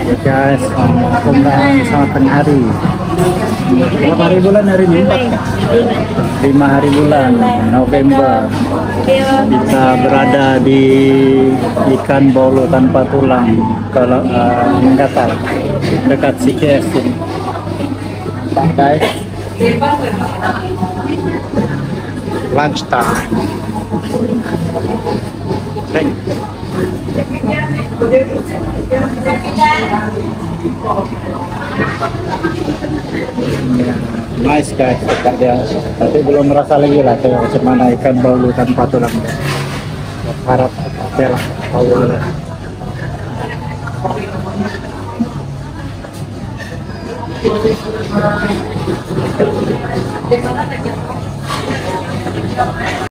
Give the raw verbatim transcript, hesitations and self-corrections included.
Ya guys, pembangunan sama tengah hari. Berapa hari bulan hari ini? Empat. Lima hari bulan November. Kita berada di ikan bolu tanpa tulang, kalau uh, menggatal dekat C K S ini. Guys, lunch time. Thank you. Nice guys, dia. Tapi belum merasa lagi lah kayak semana ikan bolu tanpa tulang. Harap oke lah, bolu.